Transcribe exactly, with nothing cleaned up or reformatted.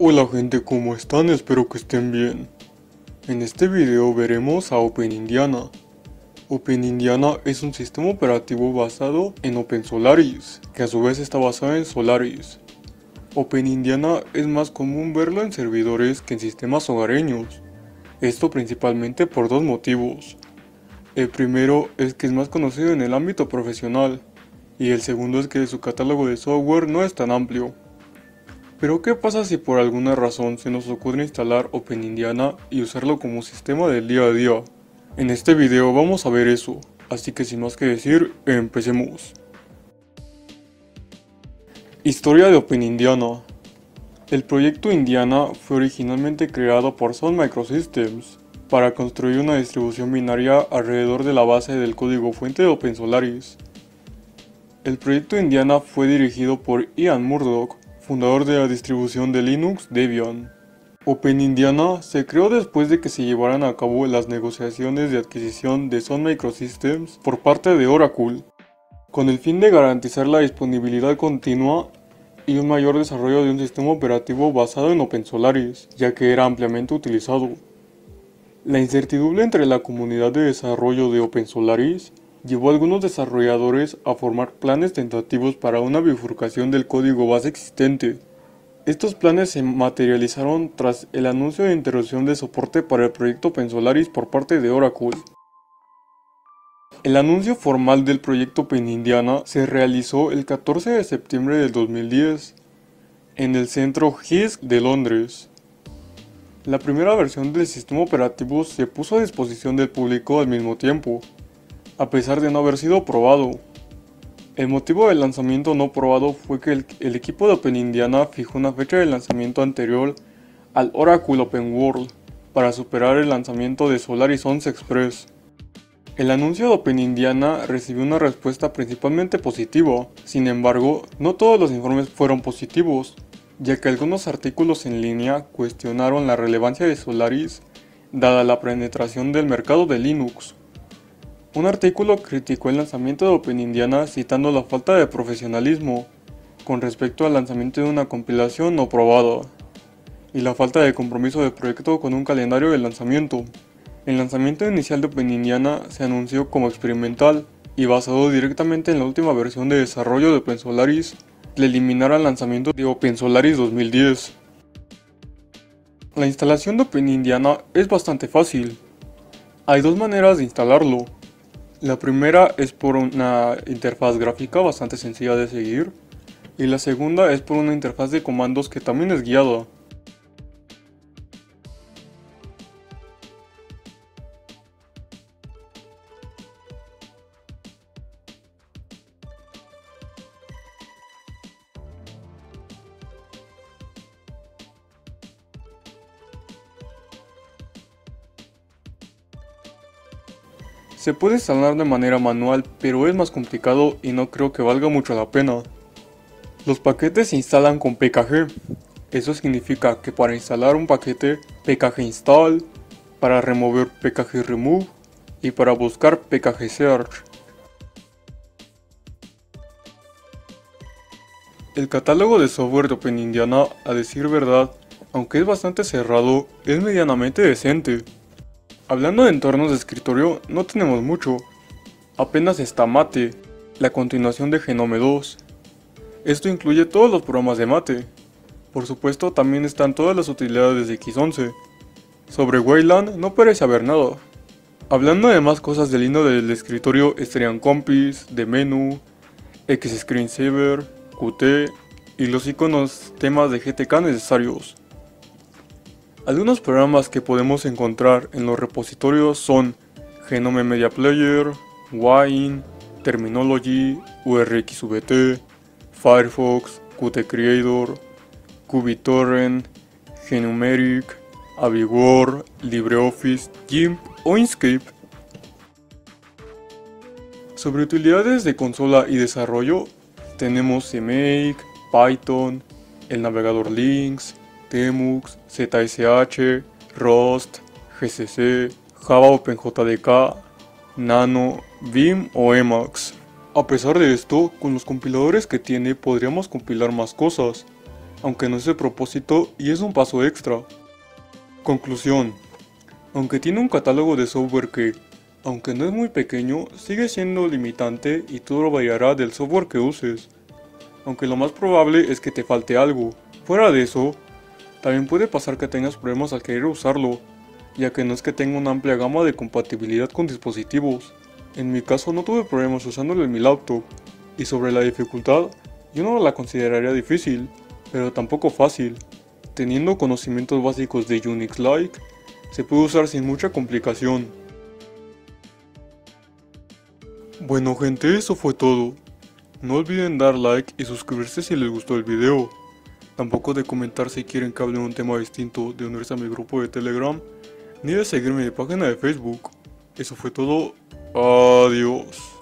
Hola gente, ¿cómo están? Espero que estén bien. En este video veremos a OpenIndiana. OpenIndiana es un sistema operativo basado en OpenSolaris, que a su vez está basado en Solaris. OpenIndiana es más común verlo en servidores que en sistemas hogareños. Esto principalmente por dos motivos. El primero es que es más conocido en el ámbito profesional, y el segundo es que su catálogo de software no es tan amplio. Pero ¿qué pasa si por alguna razón se nos ocurre instalar OpenIndiana y usarlo como sistema del día a día? En este video vamos a ver eso, así que sin más que decir, empecemos. Historia de OpenIndiana. El proyecto Indiana fue originalmente creado por Sun Microsystems para construir una distribución binaria alrededor de la base del código fuente de OpenSolaris. El proyecto Indiana fue dirigido por Ian Murdoch, fundador de la distribución de Linux Debian. OpenIndiana se creó después de que se llevaran a cabo las negociaciones de adquisición de Sun Microsystems por parte de Oracle, con el fin de garantizar la disponibilidad continua y un mayor desarrollo de un sistema operativo basado en OpenSolaris, ya que era ampliamente utilizado. La incertidumbre entre la comunidad de desarrollo de OpenSolaris llevó a algunos desarrolladores a formar planes tentativos para una bifurcación del código base existente. Estos planes se materializaron tras el anuncio de interrupción de soporte para el proyecto OpenSolaris por parte de Oracle. El anuncio formal del proyecto OpenIndiana se realizó el catorce de septiembre del dos mil diez en el centro H I S C de Londres. La primera versión del sistema operativo se puso a disposición del público al mismo tiempo, a pesar de no haber sido probado. El motivo del lanzamiento no probado fue que el, el equipo de OpenIndiana fijó una fecha de lanzamiento anterior al Oracle Open World para superar el lanzamiento de Solaris once Express. El anuncio de OpenIndiana recibió una respuesta principalmente positiva. Sin embargo, no todos los informes fueron positivos, ya que algunos artículos en línea cuestionaron la relevancia de Solaris dada la penetración del mercado de Linux. Un artículo criticó el lanzamiento de OpenIndiana citando la falta de profesionalismo con respecto al lanzamiento de una compilación no probada y la falta de compromiso del proyecto con un calendario de lanzamiento. El lanzamiento inicial de OpenIndiana se anunció como experimental y basado directamente en la última versión de desarrollo de OpenSolaris de eliminar el lanzamiento de OpenSolaris dos mil diez. La instalación de OpenIndiana es bastante fácil. Hay dos maneras de instalarlo. La primera es por una interfaz gráfica bastante sencilla de seguir, y la segunda es por una interfaz de comandos que también es guiada. Se puede instalar de manera manual, pero es más complicado y no creo que valga mucho la pena. Los paquetes se instalan con P K G. Eso significa que para instalar un paquete, P K G install, para remover P K G remove y para buscar P K G search. El catálogo de software de OpenIndiana, a decir verdad, aunque es bastante cerrado, es medianamente decente. Hablando de entornos de escritorio, no tenemos mucho. Apenas está Mate, la continuación de Genome dos. Esto incluye todos los programas de Mate. Por supuesto, también están todas las utilidades de X once. Sobre Wayland no parece haber nada. Hablando de más cosas del hilo del escritorio estarían Compis, de Menú, X Screensaver, Qt y los iconos temas de G T K necesarios. Algunos programas que podemos encontrar en los repositorios son Genome Media Player, Wine, Terminology, U R X V T, Firefox, Qt Creator, QBittorrent, Genumeric, Avigor, LibreOffice, GIMP o Inkscape. Sobre utilidades de consola y desarrollo, tenemos CMake, Python, el navegador Lynx, Temux, Z S H, Rust, G C C, Java OpenJDK, Nano, Vim o Emacs. A pesar de esto, con los compiladores que tiene podríamos compilar más cosas. aunque no es el propósito y es un paso extra. Conclusión. Aunque tiene un catálogo de software que, aunque no es muy pequeño, sigue siendo limitante y todo variará del software que uses. Aunque lo más probable es que te falte algo. Fuera de eso, también puede pasar que tengas problemas al querer usarlo, ya que no es que tenga una amplia gama de compatibilidad con dispositivos. En mi caso no tuve problemas usándolo en mi laptop, y sobre la dificultad, yo no la consideraría difícil, pero tampoco fácil. Teniendo conocimientos básicos de Unix-like, se puede usar sin mucha complicación. Bueno gente, eso fue todo. No olviden dar like y suscribirse si les gustó el video. Tampoco de comentar si quieren que hable de un tema distinto, de unirse a mi grupo de Telegram, ni de seguirme en mi página de Facebook. Eso fue todo. Adiós.